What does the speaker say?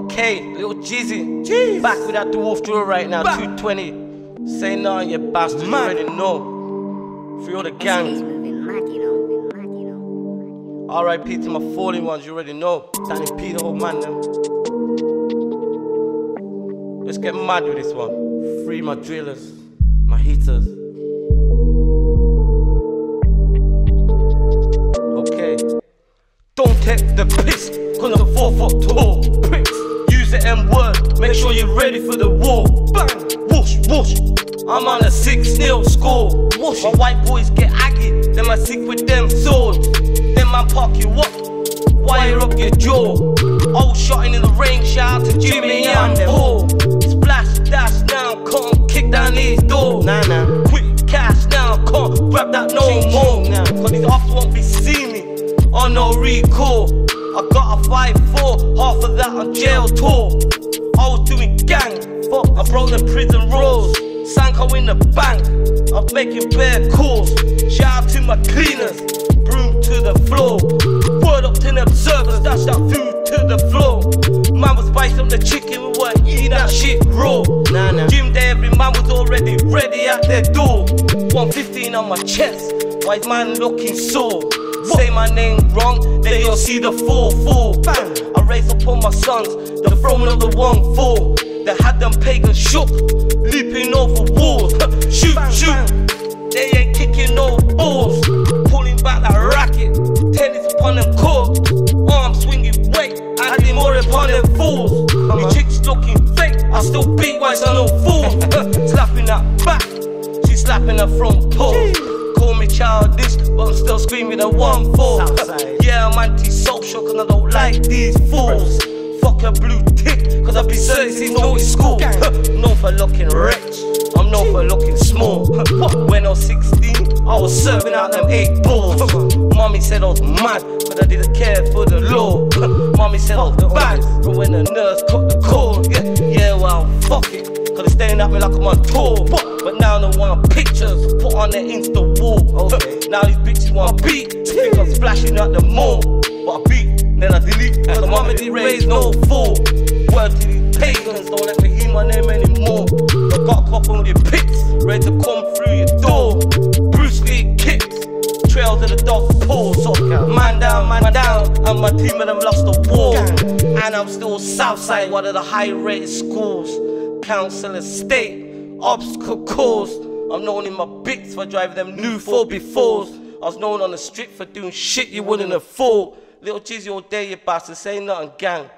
Okay, little Jeezy, back with that dwarf drill right now, 220. Say nothing, you bastard, you already know. Free all the gang. R.I.P. to my fallen ones, you already know. Danny P, the whole man, them. Let's get mad with this one. Free my drillers, my heaters. Okay. Don't take the piss, cause I'm 4 foot tall. Pricks, use the M-word, make sure you're ready for the war. Bang, whoosh, whoosh. I'm on a 6-0 score. Whoosh. My white boys get aggy, then I sick with them swords. Then man park you up, wire up your jaw. Old shotting in the rain, shout out to Jimmy and Paul. Splash, dash now, can't kick down these doors. Nah. Quick cash now, can't grab that no more. Cause these offs won't be seeing me on no recall. I got a 5-4, half of that on jail tour. I was doing gang, fuck, I broke the prison rules. Sanko in the bank, I'm making bare calls. Shout out to my cleaners, broom to the floor. Word up to the observers, dash that food to the floor. Man was spiced up the chicken, we weren't eating that shit raw. Gym day, every man was already ready at their door. 115 on my chest, white man looking sore. Say my name wrong, then you'll see the 4-4. Bang! I raise up on my sons, the throne of the 1-4. They had them pagans shook, leaping over walls. Shoot, they ain't kicking no balls. Pulling back that racket, tennis upon them court. Arm swinging weight, adding more upon them fools. You chicks looking fake, I still beat whites on no fools. Slapping that back, she slapping her front paw. Call me childish, but I'm still screaming at 1-4. Yeah, I'm anti-social cause I don't like these fools. Fuck a blue tick, cause I've been serving since naughty school. Known for looking rich, I'm known for looking small. When I was 16, I was serving out them 8 balls. Mommy said I was mad, but I didn't care for the law. Mommy said I was bad, but when the nurse took the call, yeah, well, fuck it, cause they staring at me like I'm on tour. But now they want pictures, put on their Insta wall. Now these bitches want beat, think I'm splashing at the mall. But I beat, then I delete, cause mama did raise no fool. Word to these pagans, don't let me hear my name anymore. I got a couple of your pics, ready to come through your door. Bruce Lee kicks, trails of the dog paws. So man down, and my team of them lost the war. And I'm still Southside, one of the high-rated schools. Council estate, obstacle course. I'm known in my bits for driving them new 4x4s. I was known on the street for doing shit you wouldn't afford. Little Jeezy all day, you bastard, say nothing, gang.